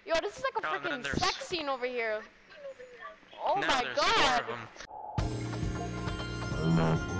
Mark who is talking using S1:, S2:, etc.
S1: Yo, this is like a
S2: Oh, and then
S1: freaking
S2: there's-
S1: sex scene over here. Oh
S2: Now
S1: my
S2: there's
S1: god!
S2: four of them.